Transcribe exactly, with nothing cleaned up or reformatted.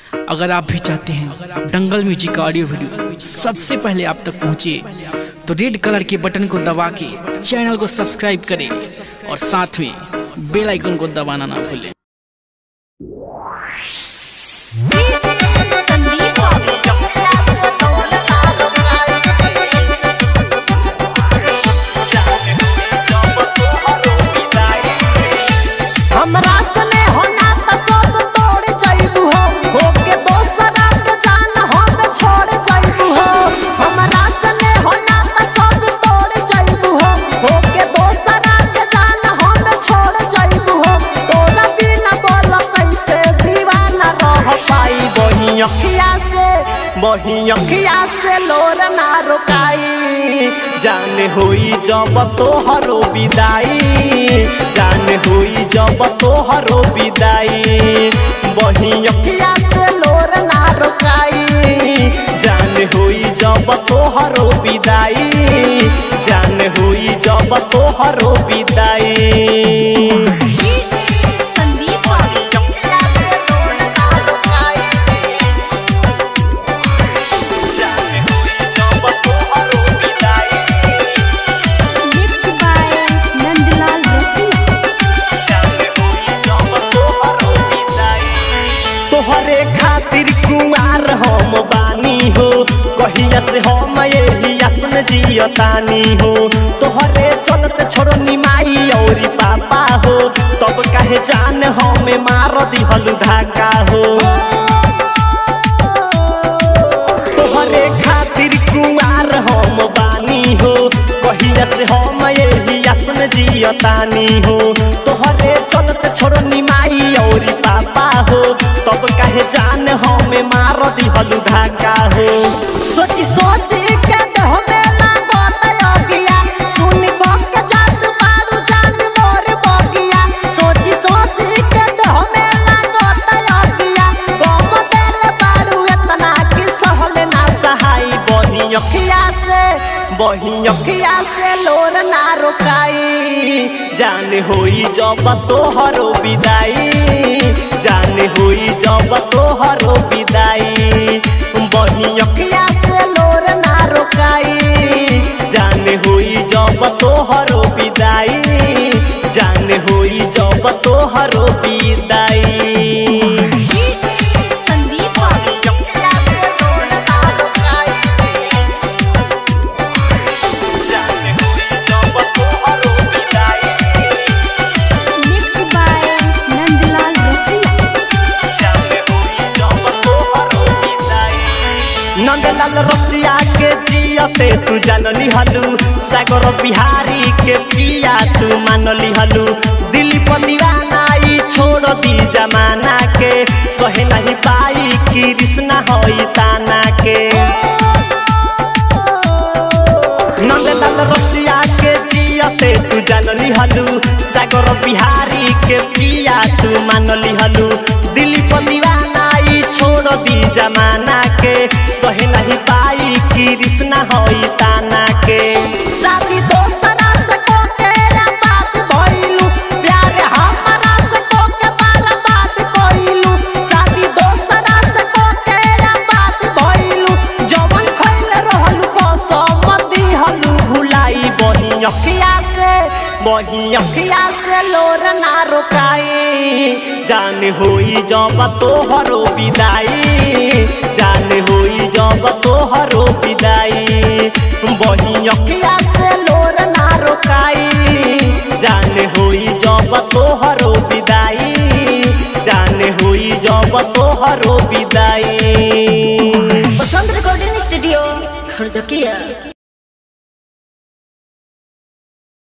अगर आप भी चाहते हैं दंगल म्यूजिक का ऑडियो वीडियो सबसे पहले आप तक पहुंचे तो रेड कलर के बटन को दबा के चैनल को सब्सक्राइब करें और साथ में बेल आइकन को दबाना ना भूलें। बही अखिया से लोर ना रोकाई, जाने होई जब तोहरो विदाई, जाने होई जब तोहरो विदाई। बही अखिया से लोर ना रोकाई, जाने होई जब तोहरो विदाई, जाने होई जब तोहरो विदाई। तोहरे खातिर कुमार हम बानी हो, कहिया से हम यही आसन जियतानी हो। तोहरे चलते छोड़नी माई और पापा हो, तब काहे जान हमें मार दिहलु धाका हो। तोहरे खातिर कुमार हम बानी हो, कहिया से हम यही आसन जियतानी हो। तोहरे चलते छोड़नी माई और पापा हो, तब काहे जान हमें मार दिहलु धाका हो। सोची सोची के देह में लागत अगिया, सुन के जात मारू जान मोर बगिया। सोची सोची के देह में लागत अगिया, गम देल बारू इतना कि सहल ना सहाई। बही अखिया से बही अखिया से लोर ना रोकाई, जाने होई जब तोहरो विदाई, जाने होई जब तोहरो विदाई। बही अखिया से लोर ना रोकाई, जाने होई जब तोहरो विदाई, जाने होई जब तोहरो विदाई। नंदलाल रसिया के जियते तू जानली हलू, सागर बिहारी के पिया तू मानली हलू। दिलीप दीवाना ई छोड़ दी जमाना के, सहे नहीं पाई कृष्णा होई ताना के। नंदलाल रसिया के जियते तू जानली हलू, सागर बिहारी के पिया तू मानली हलू। दिलीप दीवाना ई छोड़ दी जमाना के, सहे नहीं पाई कृष्णा होई ताना के। शादी दोसरा से को के बात भइलू, प्यार हमरा से को के बर्बाद कइलू। शादी दोसरा से को के बात भइलू, जवन खइल रहलू कसम दिहलू भुलाई। बही अखिया से बही अखिया से लोर ना रोकाई, जाने होई जब तोहरो विदाई, जाने होई जब तोहरो विदाई। बही अखिया से लोर ना रोकाई, जाने होई जब तोहरो विदाई, जाने होई जब तोहरो विदाई। Basant recording studio खरजकिया।